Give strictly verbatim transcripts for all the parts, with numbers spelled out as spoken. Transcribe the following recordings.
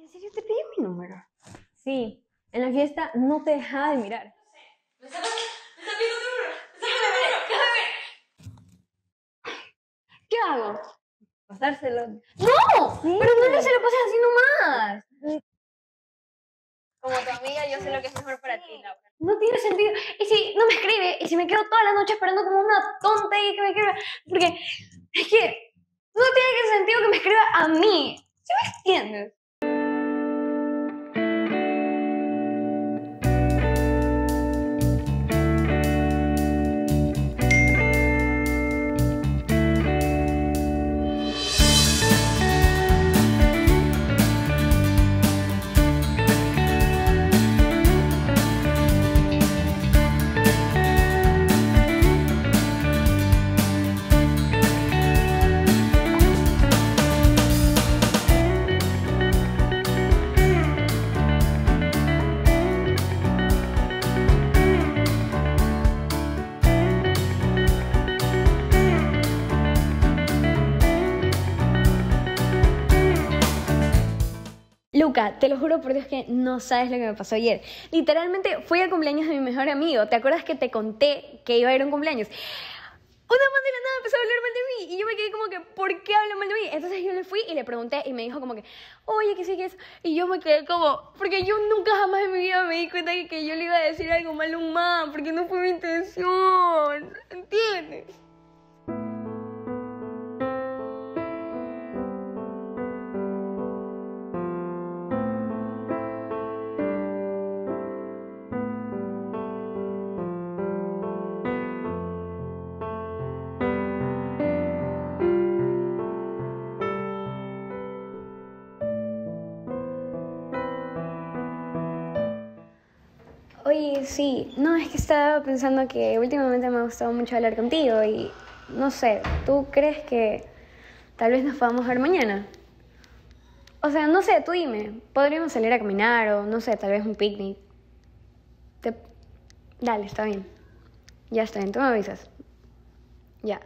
¿En serio te pidió mi número? Sí, en la fiesta no te dejaba de mirar. ¿Me está pidiendo tu número? ¿Me está pidiendo tu número? ¿Qué hago? Pasárselo. ¡No! Sí. Pero no se lo pases así nomás. Como tu amiga, yo sé lo que es mejor para ti, Laura. No tiene sentido. Y si no me escribe, y si me quedo toda la noche esperando como una tonta y que me escriba. Porque es que no tiene sentido que me escriba a mí. ¿Sí me entiendes? Luca, te lo juro por Dios que no sabes lo que me pasó ayer. Literalmente fui al cumpleaños de mi mejor amigo. ¿Te acuerdas que te conté que iba a ir a un cumpleaños? Una man de la nada empezó a hablar mal de mí y yo me quedé como que, ¿por qué habla mal de mí? Entonces yo le fui y le pregunté y me dijo como que, oye, que sí, que es. Y yo me quedé como, porque yo nunca jamás en mi vida me di cuenta de que yo le iba a decir algo mal a un man, porque no fue mi intención, ¿entiendes? Oye, sí, no, es que estaba pensando que últimamente me ha gustado mucho hablar contigo y no sé, ¿tú crees que tal vez nos podamos ver mañana? O sea, no sé, tú dime, podríamos salir a caminar o no sé, tal vez un picnic. Te... Dale, está bien. Ya está bien, tú me avisas. Ya.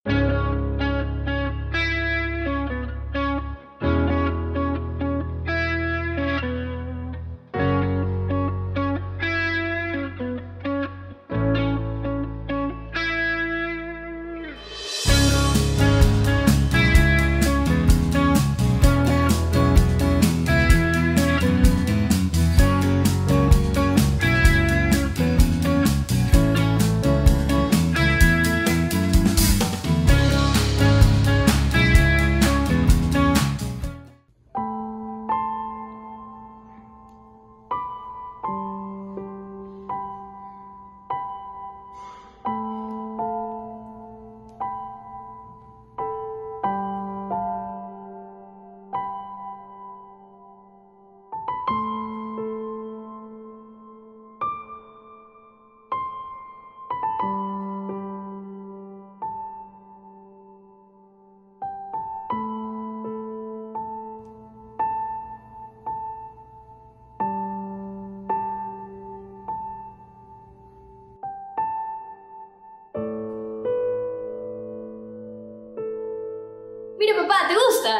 Mira, papá, ¿te gusta?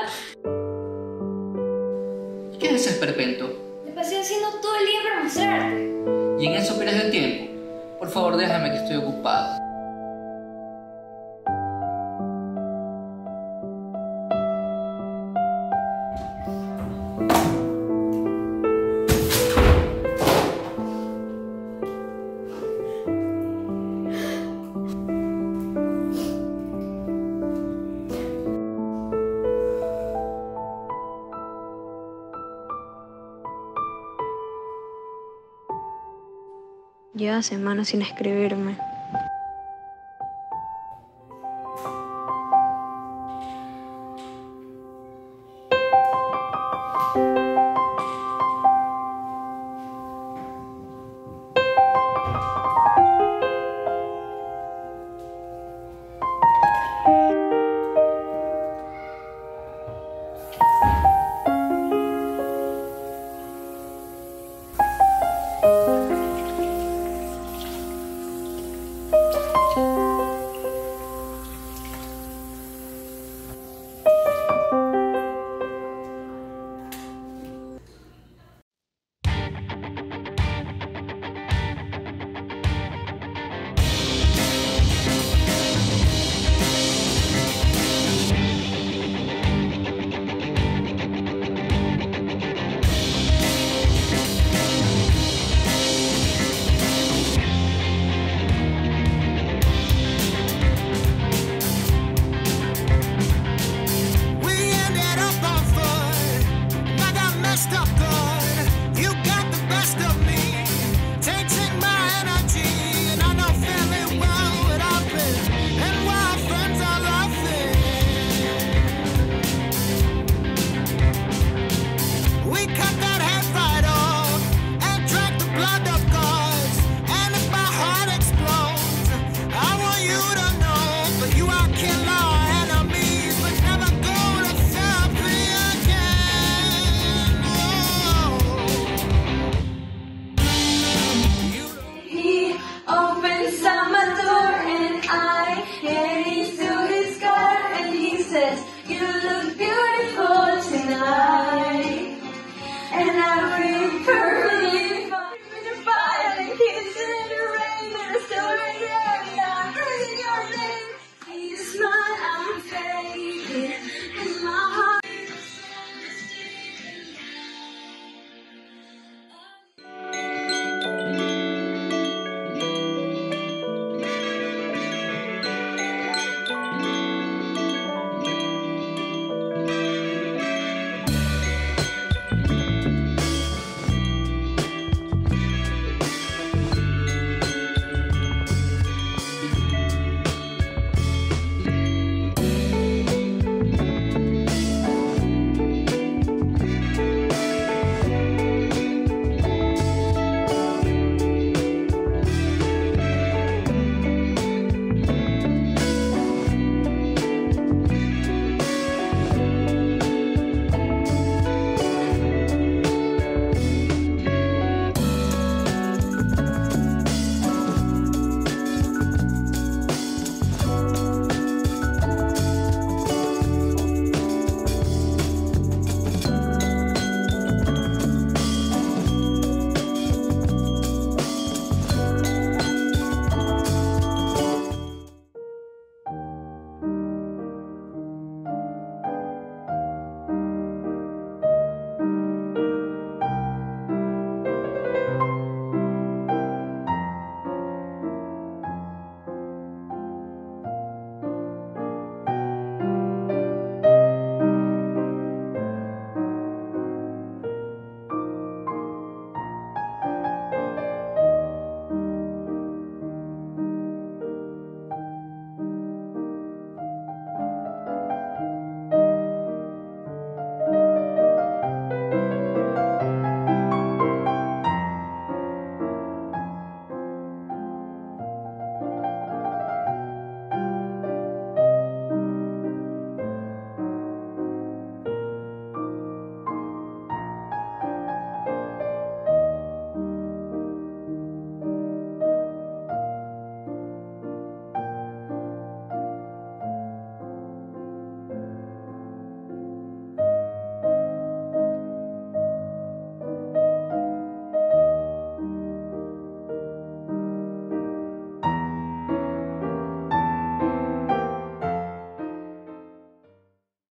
¿Qué es ese esperpento? Me pasé haciendo todo el día para mostrarte. ¿Y en eso pierdes el tiempo? Por favor, déjame que estoy ocupado. Lleva semanas sin escribirme. you perfect.